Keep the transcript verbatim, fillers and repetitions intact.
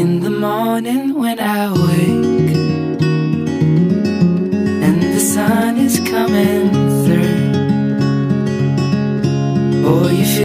In the morning when I wake and the sun is coming